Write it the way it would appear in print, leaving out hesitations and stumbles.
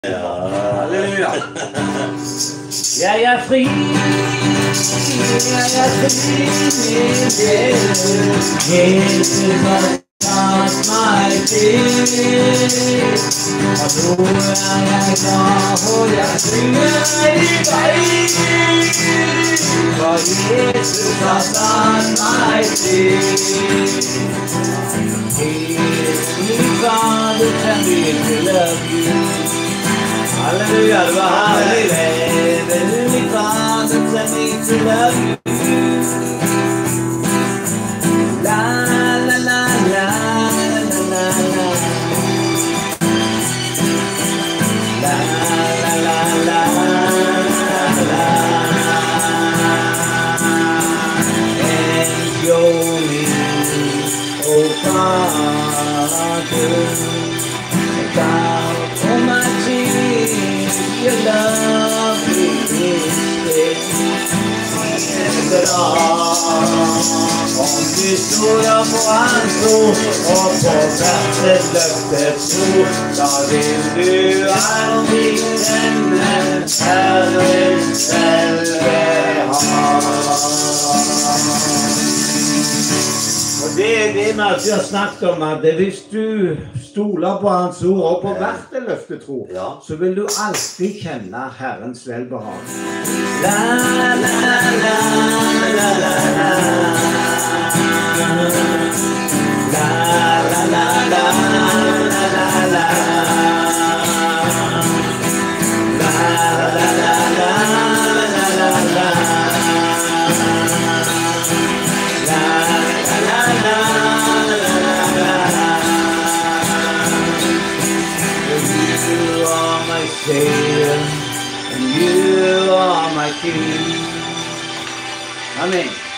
Ja. Halleluja. Jeg er fri, Jesus har tatt meg til. Og nå er jeg glad, og jeg synger i vei. For Jesus har tatt meg til. Heavenly Father, tell me to love you. Halleluja, det var herlig. Heavenly Father, tell me to love you. La la la la la la la. La la la la la. And your name, oh Father, about all my tears, your love is om du stoler på hans ord og på hvert løftet tro, da vil du aldri glemme Herren selve har. Og det er det vi alltid har snakket om, at hvis du stoler på hans ord og på hvert løftetro, så vil du alltid kjenne Herrens velbehag. La la la la la la la. La la la la la la la. La la la la la la la. You are my Savior, and you are my King. Amen.